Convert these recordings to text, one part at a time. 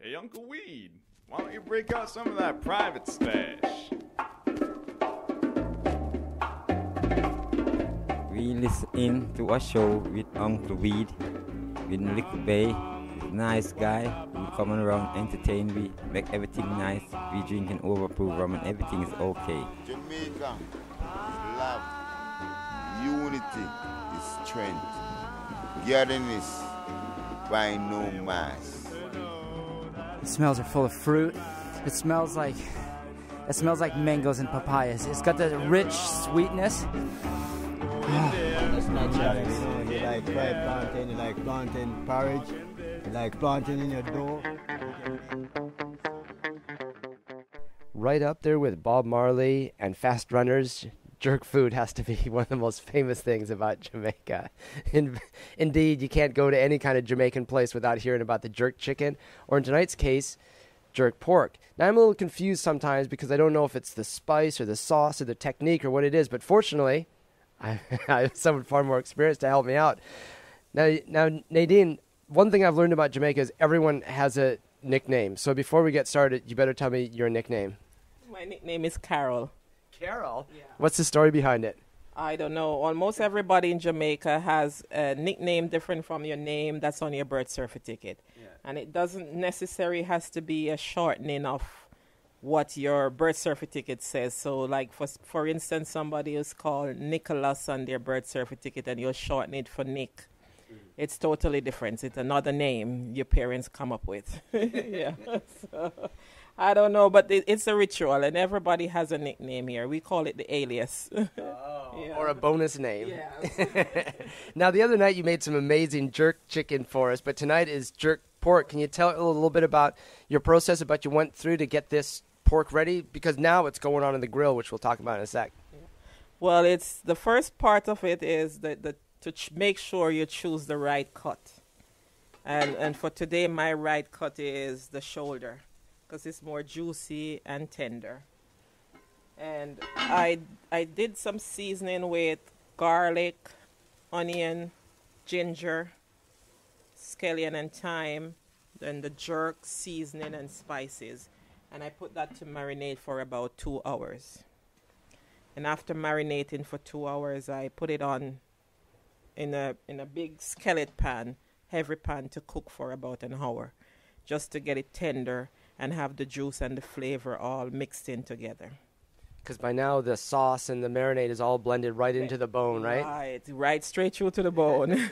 Hey, Uncle Weed, why don't you break out some of that private stash? We listen in to a show with Uncle Weed, with Little Bay, nice guy who come around, entertain we, make everything nice. We drinking overproof rum and everything is okay. Jamaica is love, unity is strength, togetherness by no mass. The smells are full of fruit. It smells like mangoes and papayas. It's got the rich sweetness. That's natural, you know. You like fried plantain, you like plantain porridge, you like plantain in your dough. Right up there with Bob Marley and Fast Runners, jerk food has to be one of the most famous things about Jamaica. Indeed, you can't go to any kind of Jamaican place without hearing about the jerk chicken, or in tonight's case, jerk pork. Now, I'm a little confused sometimes because I don't know if it's the spice or the sauce or the technique or what it is, but fortunately, I have someone far more experienced to help me out. Now, Nadine, one thing I've learned about Jamaica is everyone has a nickname. So before we get started, you better tell me your nickname. My nickname is Carol. Carol? Yeah. What's the story behind it? I don't know. Almost everybody in Jamaica has a nickname different from your name that's on your birth certificate. Yeah. And it doesn't necessarily has to be a shortening of what your birth certificate says. So, like, for instance, somebody is called Nicholas on their birth certificate and you'll shorten it for Nick. It's totally different. It's another name your parents come up with. Yeah. So, I don't know, but it's a ritual, and everybody has a nickname here. We call it the alias. Yeah. Or a bonus name. Yeah. Now, the other night you made some amazing jerk chicken for us, but tonight is jerk pork. Can you tell a little bit about your process, about you went through to get this pork ready? Because now it's going on in the grill, which we'll talk about in a sec. Yeah. Well, it's the first part of it is make sure you choose the right cut. And for today, my right cut is the shoulder, because it's more juicy and tender. And I did some seasoning with garlic, onion, ginger, scallion and thyme, then the jerk seasoning and spices. And I put that to marinate for about 2 hours. And after marinating for 2 hours, I put it on in a big skillet pan, heavy pan, to cook for about an hour, just to get it tender and have the juice and the flavor all mixed in together. Because by now the sauce and the marinade is all blended right into the bone, right? Right straight through to the bone.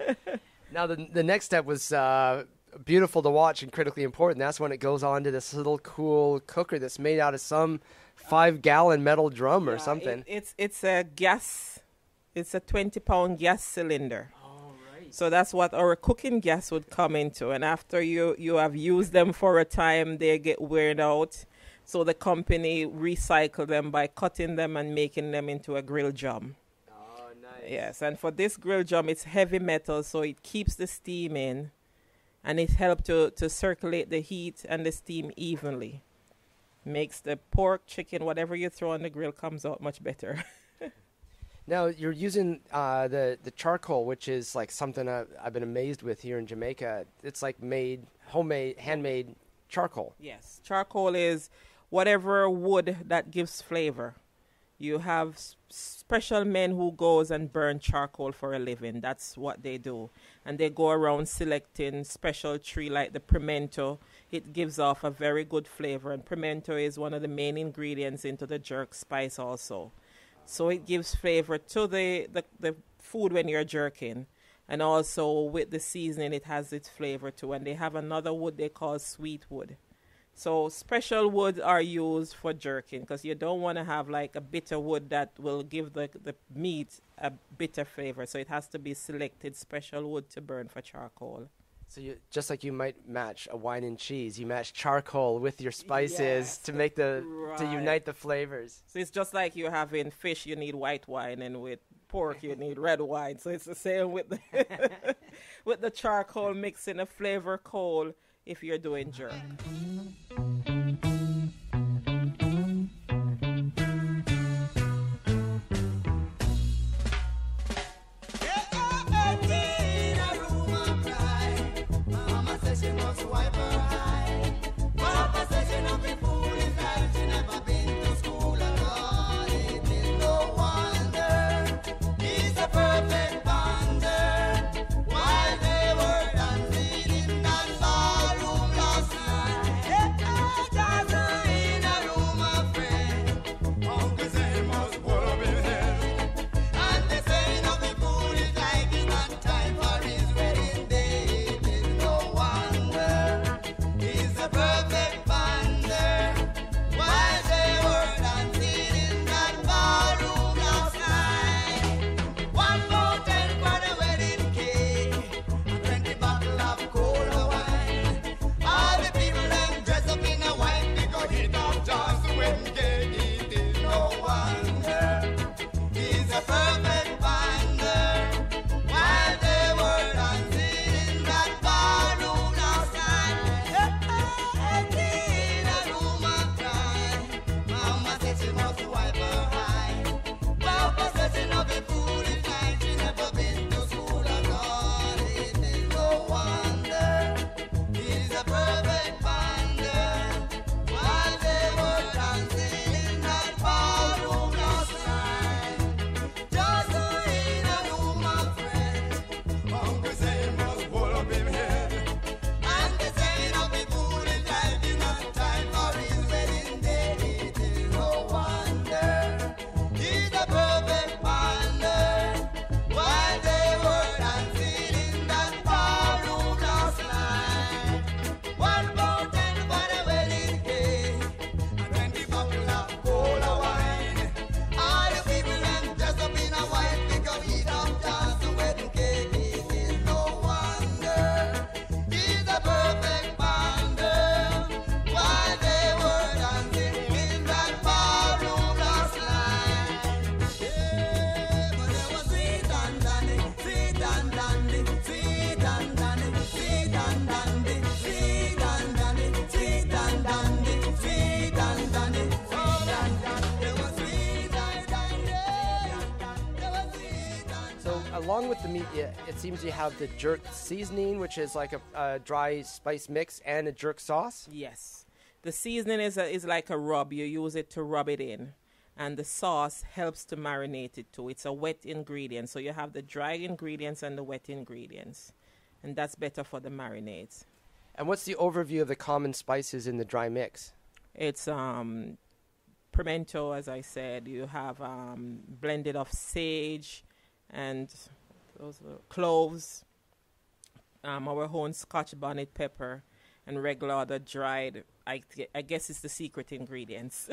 Now the next step was beautiful to watch and critically important. That's when it goes on to this little cool cooker that's made out of some 5-gallon metal drum or something. It's a gas. It's a 20-pound gas cylinder. So that's what our cooking gas would come into. And after you have used them for a time, they get weared out. So the company recycle them by cutting them and making them into a grill drum. Oh, nice. Yes, and for this grill drum, it's heavy metal, so it keeps the steam in. And it helps to circulate the heat and the steam evenly. Makes the pork, chicken, whatever you throw on the grill comes out much better. Now, you're using the charcoal, which is like something I've been amazed with here in Jamaica. It's like homemade, handmade charcoal. Yes. Charcoal is whatever wood that gives flavor. You have special men who goes and burn charcoal for a living. That's what they do. And they go around selecting special tree like the pimento. It gives off a very good flavor. And pimento is one of the main ingredients into the jerk spice also. So it gives flavor to the food when you're jerking. And also with the seasoning, it has its flavor too. And they have another wood they call sweet wood. So special woods are used for jerking because you don't want to have like a bitter wood that will give the meat a bitter flavor. So it has to be selected special wood to burn for charcoal. So just like you might match a wine and cheese, you match charcoal with your spices to make to unite the flavors. So it's just like you're having fish, you need white wine, and with pork you need red wine. So it's the same with the with the charcoal mixing a flavor coal if you're doing jerk. She must wipe her eye. along with the meat, it seems you have the jerk seasoning, which is like a dry spice mix, and a jerk sauce. Yes. The seasoning is like a rub. You use it to rub it in. And the sauce helps to marinate it too. It's a wet ingredient. So you have the dry ingredients and the wet ingredients. And that's better for the marinades. And what's the overview of the common spices in the dry mix? It's pimento, as I said. You have blended of sage and those cloves, our own Scotch bonnet pepper, and regular other dried. I guess it's the secret ingredients.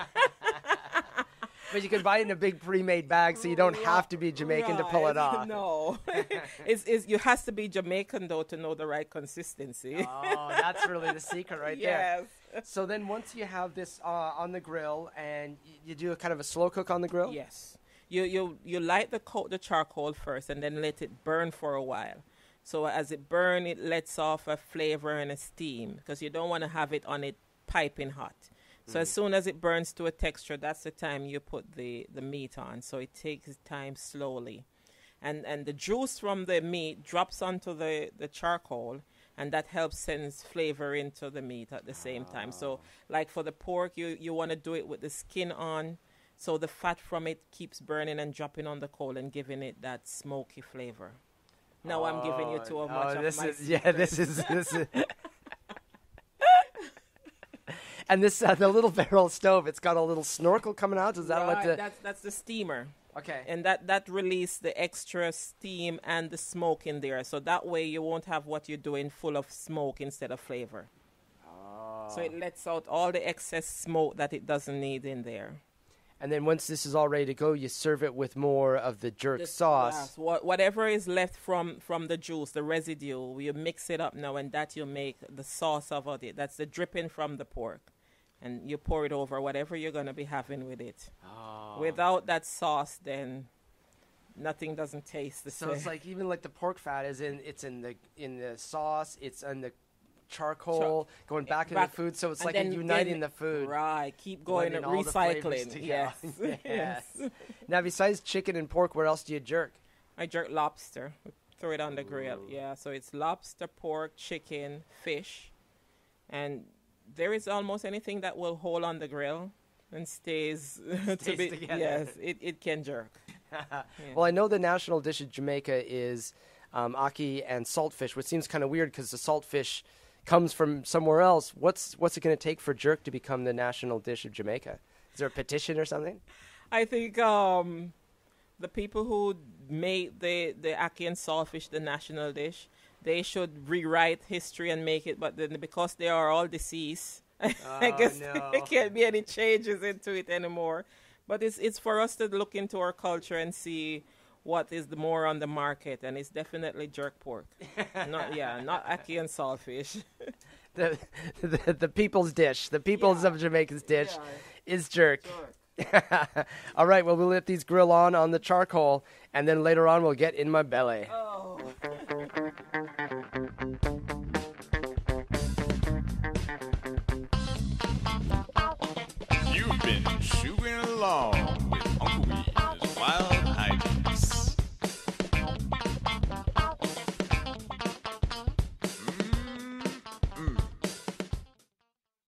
But you can buy it in a big pre-made bag, so you don't have to be Jamaican to pull it off. No. You has to be Jamaican, though, to know the right consistency. Oh, that's really the secret right there. Yes. So then once you have this on the grill, and you do a kind of a slow cook on the grill? Yes. You light the charcoal first, and then let it burn for a while. So as it burns, it lets off a flavor and a steam, because you don't want to have it on it piping hot. So as soon as it burns to a texture, that's the time you put the meat on. So it takes time slowly. And the juice from the meat drops onto the charcoal, and that helps send flavor into the meat at the same time. So like for the pork, you want to do it with the skin on, so the fat from it keeps burning and dropping on the coal and giving it that smoky flavor. Now I'm giving you too much of my secret. This is And this the little barrel stove, it's got a little snorkel coming out. Is that right, what the? That's the steamer. Okay. And that release the extra steam and the smoke in there, so that way you won't have what you're doing full of smoke instead of flavor. Oh. So it lets out all the excess smoke that it doesn't need in there. And then once this is all ready to go, you serve it with more of the jerk sauce. Yes, whatever is left from the juice, the residue, you mix it up now, and that you make the sauce of it. That's the dripping from the pork. And you pour it over whatever you're going to be having with it. Oh. Without that sauce, then nothing doesn't taste the same. So it's like even like the pork fat is in the sauce, it's in the charcoal going back in the food, so it's like uniting the food. Right, keep going and recycling. Yes. Yes. Now besides chicken and pork, where else do you jerk? I jerk lobster. Throw it on the grill. Yeah, so it's lobster, pork, chicken, fish, and there is almost anything that will hold on the grill and stays together. Yes, it can jerk. Yeah. Well, I know the national dish of Jamaica is ackee and saltfish, which seems kind of weird because the saltfish comes from somewhere else. What's it going to take for jerk to become the national dish of Jamaica? Is there a petition or something? I think the people who made the ackee and saltfish the national dish, they should rewrite history and make it, but then because they are all deceased, I guess there can't be any changes into it anymore. But it's for us to look into our culture and see what is the more on the market, and it's definitely jerk pork. not ackee and saltfish. the people's dish, the people's of Jamaica's dish is jerk. All right, well, we'll let these grill on the charcoal, and then later on we'll get in my belly. Oh. You've been shooting along